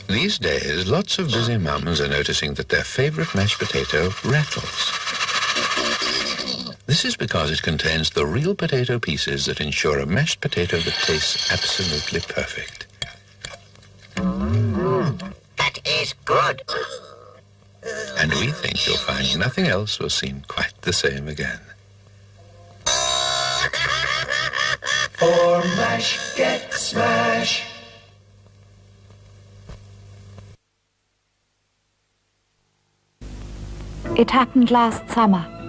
These days, lots of busy mums are noticing that their favorite mashed potato rattles. This is because it contains the real potato pieces that ensure a mashed potato that tastes absolutely perfect. That is good. And we think you'll find nothing else will seem quite the same again. For mash, get smash. It happened last summer.